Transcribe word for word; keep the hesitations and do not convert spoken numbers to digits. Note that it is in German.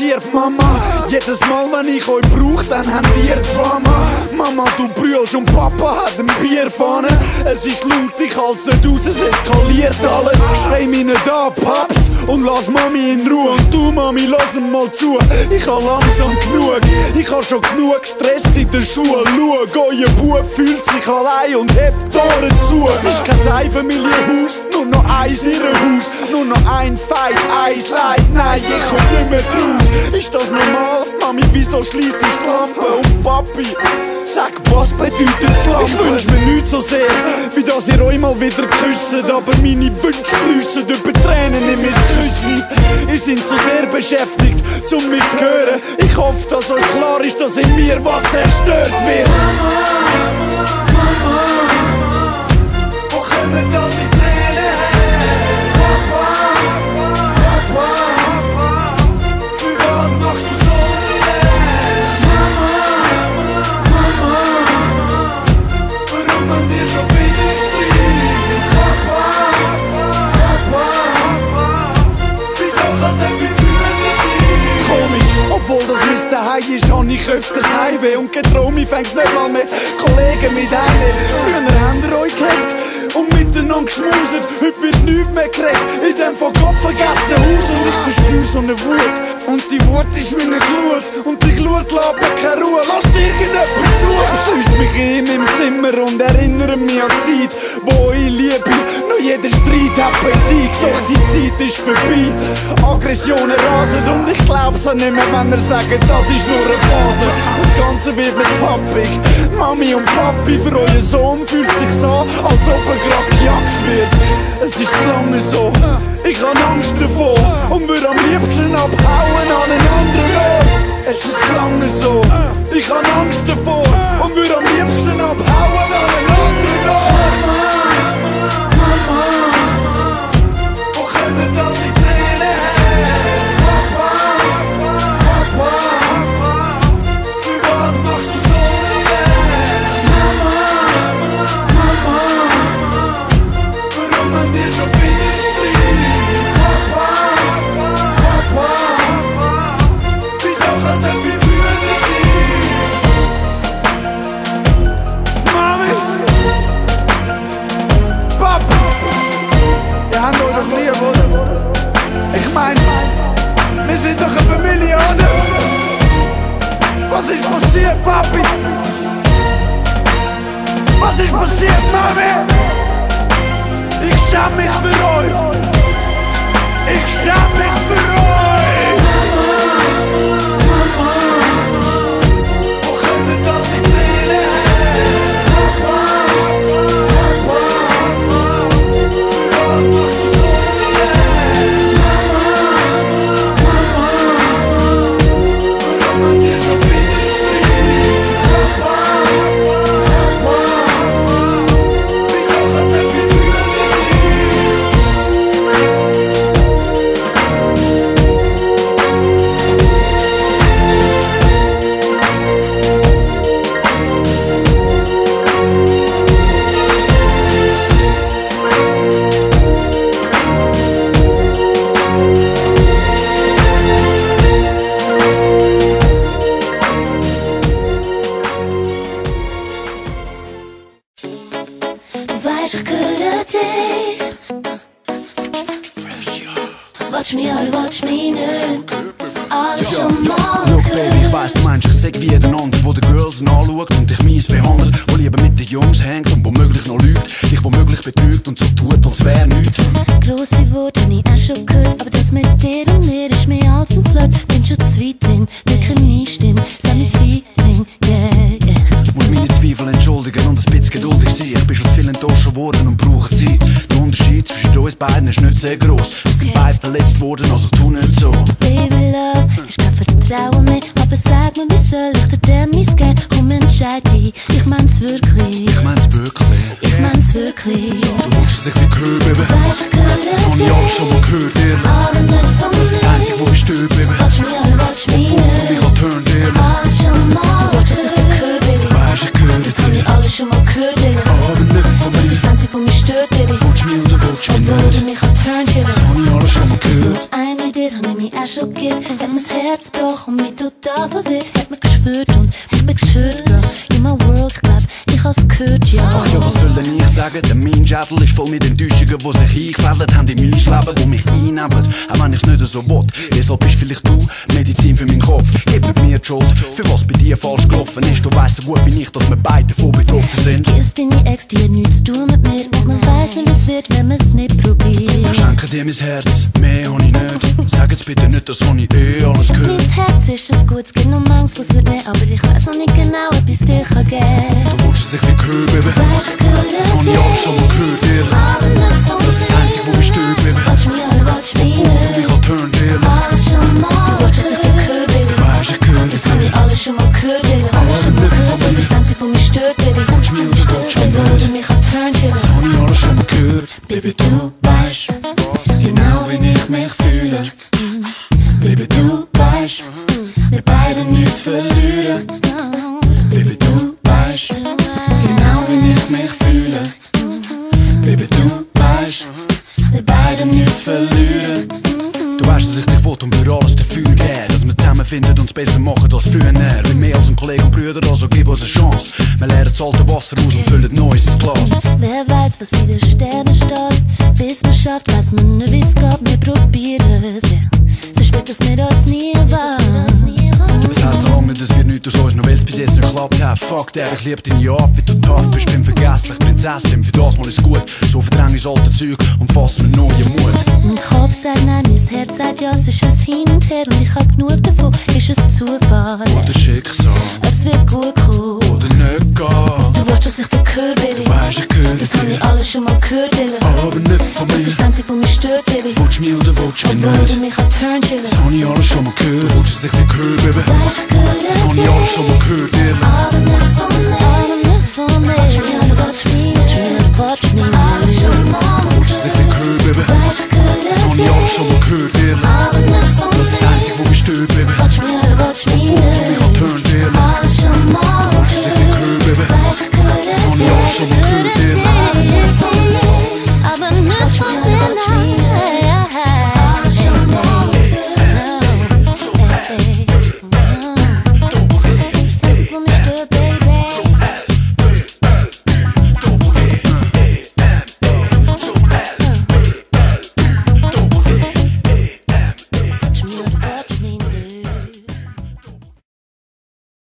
lieb, Mama. Jedes Mal, wenn ich euch brauch, dann habt ihr Drama. Mama, du brüllst und Papa hat ein Bierpfanne. Es ist laut, ich halt's nicht aus, es eskaliert alles. Schrei mich nicht an, Paps, und lass Mami in Ruhe. Und du, Mami, lass ihm mal zu. Ich hab langsam genug, ich hab schon genug Stress in der Schule. Schau, euer Bub fühlt sich allein und hebt die Ohren zu. Es ist kein Einfamilienhaus, nur noch eins Irrenhaus. Nur noch ein Fight, eins Leid, nein, ich komm nicht mehr draus. Ist das normal? Mami, wieso schliesst ich die Lampe? Und Papi, sag, was bedeutet Schlampe? Ich wünsch mir nichts so sehr, wie dass ihr euch mal wieder küsst. Aber meine Wünsche fliessen über Tränen in mein Küssen. Ihr seid so sehr beschäftigt, zum mich zu hören. Ich hoffe, dass euch klar ist, dass in mir was zerstört wird. Mama, Mama, Mama, wo kommen all die Tränen her? Papa, Papa, Papa, für was machst du so leer? Mama, Mama, Mama, warum man dir schon wieder Streit? Papa, Papa, Papa, wieso kann der wie früher nicht sein? Komisch, obwohl das Mist daheim ist, hab ich öfters Heimweh. Und Getraumi fängst nicht mal mit Kollegen mit einem. Früher habt ihr euch gehabt und miteinander geschmuset. Heute wird nichts mehr gekriegt in dem von Gott vergessenen Haus. Und ich verspür so eine Wut, und die Wut ist wie eine Glut. Und die Glut lässt mir keine Ruhe, lasst irgendjemand zu. Schliess mich in im Zimmer und erinnere mich an die Zeit, wo ich Liebe noch jeden Streit hat besiegt. Doch die Zeit ist vorbei, Aggressionen rasen. Und ich glaub's auch nicht mehr, wenn er sagt, das ist nur eine Phase. Das Ganze wird mir zu happig. Mami und Papi, für euren Sohn fühlt sich's an, als ob er grad gejagt wird. Es ist zu lange so, ich hab Angst davor und würde am liebsten abhauen an einen anderen Ort. Es ist zu lange so, ich hab Angst davor und würde am liebsten abhauen an einen anderen Ort. Mama, Mama, wo kommen all die Tränen her? Papa, Papa, Papa, für was machst du so leer? Mama, Mama, warum man dir schon wieder Streit? Papa, Papa, Papa, wieso kann der wie früher nicht sein? Mami, Papa, wir haben euch doch lieb, oder? Ich mein, wir sind doch eine Familie, oder? Was ist passiert, Papi? Was ist passiert, Mami? Ich schäm mich für euch. Ich schäm mich für euch. Mama, Mama, wo kommen all die Tränen her? Papa, Papa, Papa, für was machst du so leer? Mama, Mama, warum man dir schon wieder Streit? Papa, Papa, Papa, wieso kann der wie früher nicht sein? Du weißt, ich gehöre dir. Watch me oder watch me nicht. Alles schon mal Look, Baby, ich weiss, du meinst, ich sag wie jeder andere, wo die Girls anschaut und dich mies behandelt, wo lieber mit den Jungs hängt und womöglich noch lügt, dich womöglich betrügt und so tut, als wär nichts. grosse Worte, hab ich auch schon gehört. Aber das mit dir und mir ist mehr als ein Flirt. Bin schon zu weit drin, wir können einstimmen. Sag mein Feeling, yeah, yeah. Muss meine Zweifel entschuldigen und ein bisschen geduldig sein. Ich bin schon zu viel enttäuscht geworden und brauche Zeit. Der Unterschied zwischen uns beiden ist nicht sehr gross. Wir sind beide verletzt worden, also tu nicht so. Baby Love, ich kann vertrauen mehr. Aber sag mir, wie soll ich dir denn mein geben? Komm, entscheid dich, ich mein's wirklich. Ich mein's wirklich. Ich mein's wirklich. Du wünschst es dich wie gehört, Baby. Weisst, ich gehöre Das hab ich alles schon mal gehört, ehrlich. aber nicht von Das ist das Einzige, wo ich störe, Baby. Watch me or watch me Obwohl für dich nicht. auch turnt, ehrlich. Alles schon mal, watch es, ich bin gehört, Baby. Weisst, ich gehöre Das hab ich dir. alles schon mal gehört, Baby. Aber nicht von Das mir. ist das Einzige, was mich stört, Baby. Willst du mich oder willst du mich Obwohl du nicht? mich auch turnt, Baby. Das hab ich alles schon mal gehört. Eine Idee, hab ich mich auch schon gegeben. Wenn mein Herz bricht, mich total verwirrt, hat mich geschwört und ich bin geschwört, Girl, in my world, ich glaub, ich hab's gehört, ja. Ach ja, was soll denn ich sagen? Der mein Schädel ist voll mit Enttäuschungen, die sich eingefädelt haben in mein Leben, die mich einnehmen, auch wenn ich's nicht so will. Deshalb bist vielleicht du Medizin für meinen Kopf. Gib mit mir die Schuld, für was bei dir falsch gelaufen ist. Du weißt so gut wie ich, dass wir beide davon betroffen sind. Vergiss deine Ex, die hat nichts zu tun mit mir, und man weiss nicht, wie's wird, wenn man's nicht probiert. Ich schenke dir mein Herz, mehr hab ich nicht. Sag jetzt bitte nicht, das hab ich eh alles gehört. Mein Herz ist es gut, es gibt noch manches, was wird nicht, aber ich weiss noch nicht genau, ob ich's dir kann geben. Du willst es nicht hören, Baby. Weißt du, Das hab ich alles schon mal gehört, ehrlich. aber nicht von Das ist das Einzige, wo mich stört, Baby. Watch me or watch me Obwohl du mich an turnt, ehrlich. alles schon mal. Du wolltest, dass ich dir gehört, Baby. Weisst, ich höre Das hab ich alles schon mal gehört, Baby. Alles schon mal gehört, das ist das Einzige, wo mich stört, Baby. Watch me oder watch me Obwohl du nicht. mich an turnt, Baby. Das hab ich alles schon mal gehört. Baby, du weißt genau, wie ich mich fühle. Baby, du weißt, wir beide nichts verlieren. Baby, du weißt Genau, wie ich mich fühle. Baby, du weißt Wir beide nichts verlieren. Du weißt, dass ich dich will und würde alles dafür geben, dass wir zusammenfinden und es besser machen als früher. Wie mehr als ein Kollege und Brüder, also gib uns eine Chance. Wir leeren das alte Wasser aus und füllen neues ins Glas. Wer weiß, was in den Sternen steht. Bis man schafft, weiß man nicht, wie es geht. Wir probieren es, ja. Sonst wird es mit uns nie wahr. Das heisst noch lange nicht, es wird nichts aus uns, nur weil es bis jetzt nicht geklappt hat. Fuck der, ich lieb deine Art, wie du tough bist, bin vergesslich, Prinzessin. Für das mal ist gut, so verdräng ich das alte Zeug und fass mir neuen Mut. Mein Kopf sagt nein, mein Herz sagt ja, es ist ein Hin und Her und ich hab genug davon, ist es Zufall. Oder Schicksal, Ob's wird gut kommen. oder nicht gehen. Du willst, dass ich dir höre, Baby. Du weisst, ich höre Das hab ich dir, alles schon mal gehört, Baby. aber nicht von Das mir. ist das Einzige, was mich stört, Baby. Willst du mich oder willst du mich Obwohl du nicht? mich an turn, Baby. Das hab ich alles schon mal gehört. Willst du es nicht hören, Baby? Weißt du, Das hab ich alles schon mal gehört, ehrlich. aber nicht von mir. Aber nicht von mir. Watch me or watch me. Watch me or watch me. Alles schon mal. Willst du es nicht hören, Baby? Weißt du, Das hab ich alles schon mal gehört, ehrlich. aber nicht von Das ist das mir. Einzige, wo mich stört, Baby. Watch me or watch me.